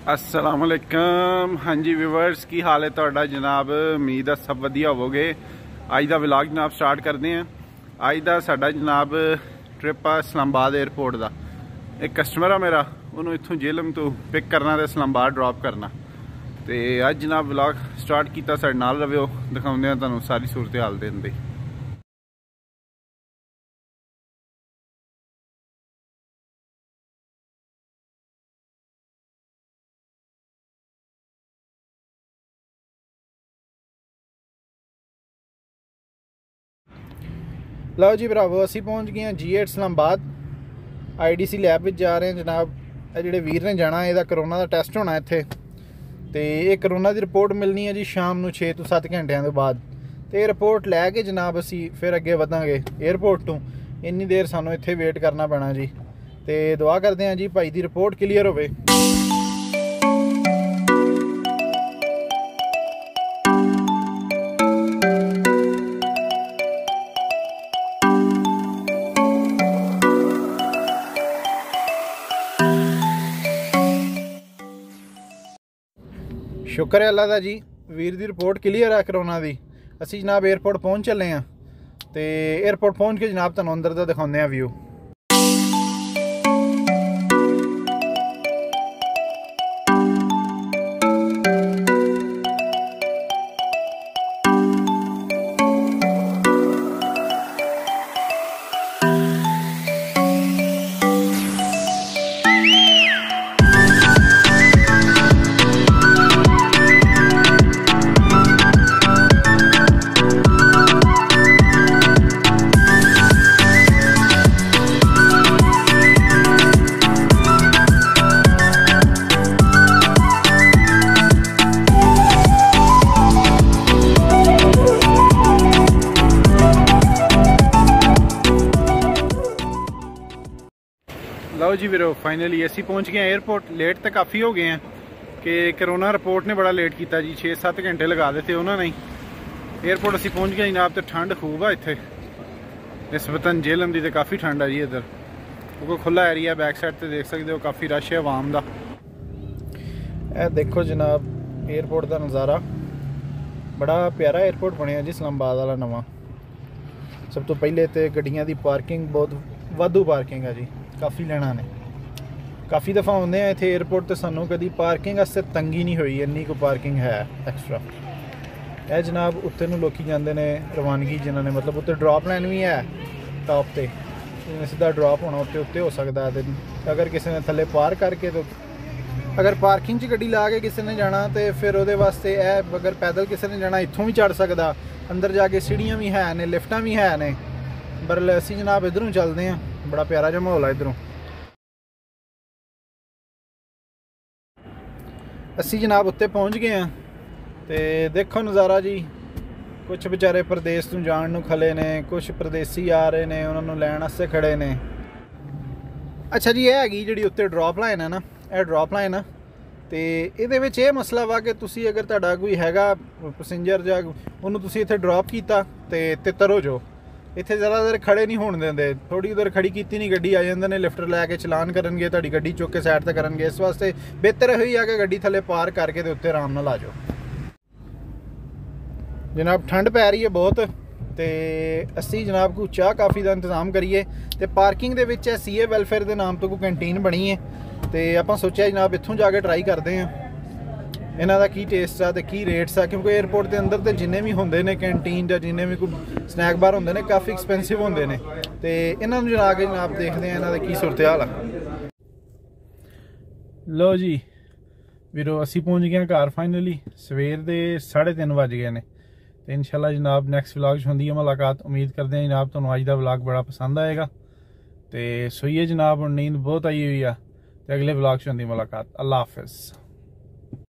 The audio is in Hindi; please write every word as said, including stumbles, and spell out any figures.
अस्सलाम वालेकुम। हाँ जी व्यूवर्स, की हाल है तुहाडा जनाब? उम्मीद है सब वधिया होवोगे। अज का व्लॉग जनाब स्टार्ट करते हैं। अज का साडा जनाब ट्रिप आ इस्लामाबाद एयरपोर्ट का। एक कस्टमर आ मेरा, उन्होंने इत्थों जेलम तो पिक करना तो इस्लामाबाद ड्रॉप करना। तो अज जनाब व्लॉग स्टार्ट किया, साडे नाल रहियो, दिखाउंदे आ तुहानूं सारी सूरत हाल देन दी। लो जी भरावो, असी पहुँच गए हैं G eight Islamabad. I D C lab में जा रहे हैं जनाब। जोड़े वीर ने जाना, यदा करोना का टैसट होना इत्थे, तो ये करोना की रिपोर्ट मिलनी है जी शाम को छे तो सत्त घंटिया के बाद। तो ये रिपोर्ट लैके जनाब असी फिर अगे वधांगे एयरपोर्ट तो। इन्नी देर सानू इत्थे वेट करना पैना जी। तो दुआ करते हैं जी भाई की रिपोर्ट क्लीयर होवे। शुक्र है अल्लाह का जी, वीर की रिपोर्ट क्लीयर है करोना की। असी जनाब एयरपोर्ट पहुँच चले हैं। तो एयरपोर्ट पहुँच के जनाब तुहानूं अंदर का दिखाते हैं व्यू। लो जी वीरो, फाइनली असी पहुँच गए एयरपोर्ट। लेट तो काफ़ी हो गए हैं कि करोना रिपोर्ट ने बड़ा लेट किया जी, छे सत्त घंटे लगा देते उन्होंने। एयरपोर्ट असी पहुँच गए जनाब। तो ठंड खूब है इत्थे, निस्बतन जेलम की तो काफ़ी ठंड है जी इधर, क्योंकि खुला एरिया। बैक साइड से देख सकते हो काफ़ी रश है आवाम का। ए देखो जनाब एयरपोर्ट का नज़ारा, बड़ा प्यारा एयरपोर्ट बनया जी इस्लामाबाद वाला नवा। सब तो पहले तो गड्डियां की पार्किंग बहुत वाधू पार्किंग है जी, काफ़ी लेना ने। काफ़ी दफ़ा आते हैं इतने एयरपोर्ट तो सानू कभी पार्किंग वास्ते तंगी नहीं हुई, इन्नी को पार्किंग है एक्सट्रा। यह जनाब उत्ते नूं लोकी जाते हैं रवानगी, जिन्होंने मतलब उत्ते ड्रॉप लाइन भी है टॉप पे, सीधा ड्रॉप होना उत्ते उत्ते हो सकता है। तो अगर किसी ने थले पार करके, तो अगर पार्किंग च गड्डी ला के किसी ने जाना तो फिर वो वास्ते है, अगर पैदल किसी ने जाना इत्थों भी चढ़ सकता। अंदर जाके सीढ़ियाँ भी है ने, लिफ्टां भी है ने। पर असी जनाब इधरों चलते हैं, बड़ा प्यारा जिहा माहौल है इधरों। असी जनाब उत्ते पहुँच गए हैं। तो देखो नज़ारा जी, कुछ बेचारे प्रदेश तो जान नूं खले ने, कुछ प्रदेसी आ रहे ने, उन्होंने लैण वास्ते खड़े ने। अच्छा जी, यह हैगी जी उत्ते ड्रॉप लाइन है ना, यह ड्रॉप लाइन है। तो ये मसला वा कि तुसी अगर तुहाडा कोई हैगा पैसेंजर जां उन्होंने तुसी इत्थे ड्रॉप किया तो तितर हो जाओ। इत्थे ज़्यादा देर खड़े नहीं होने देंदे, थोड़ी देर खड़ी की नहीं गड्डी आ जाते हैं, लिफ्टर लैके चलान करनगे, तुहाडी गड्डी चुक के साइड ते करनगे। इस वास्ते बेहतर यही है कि गड्डी थले पार करके तो उत्ते आराम नाल आ जाओ। जनाब ठंड पै रही है बहुत, तो असी जनाब को चाह काफ़ी का इंतजाम करिए। तो पार्किंग दे विच सी ए वैलफेयर के नाम तो कोई कैंटीन बनी है, तो आप सोचा जनाब इत्थों जाके ट्राई करते हैं इन्हों का की टेस्ट है तो की रेट्स है। क्योंकि एयरपोर्ट के अंदर तो जिन्हें भी होंगे ने कैंटीन या जिन्हें भी कोई स्नैक बार होंगे ने, काफ़ी एक्सपेंसिव होंगे ने। तो इन्हों जा के जनाब देखते हैं इन्हों का की सूरत हाल है। लो जी वीरो, असी पहुँच गए घर फाइनली। सवेर के साढ़े तीन बज गए हैं। तो इंशाल्लाह जनाब नैक्सट व्लॉग होंगी है मुलाकात। उम्मीद करते हैं जनाब तुहानूं अज का व्लॉग बड़ा पसंद आएगा। तो सोइए जनाब, नींद बहुत आई हुई है। तो अगले व्लॉग होंगी मुलाकात। अल्लाह हाफिज़।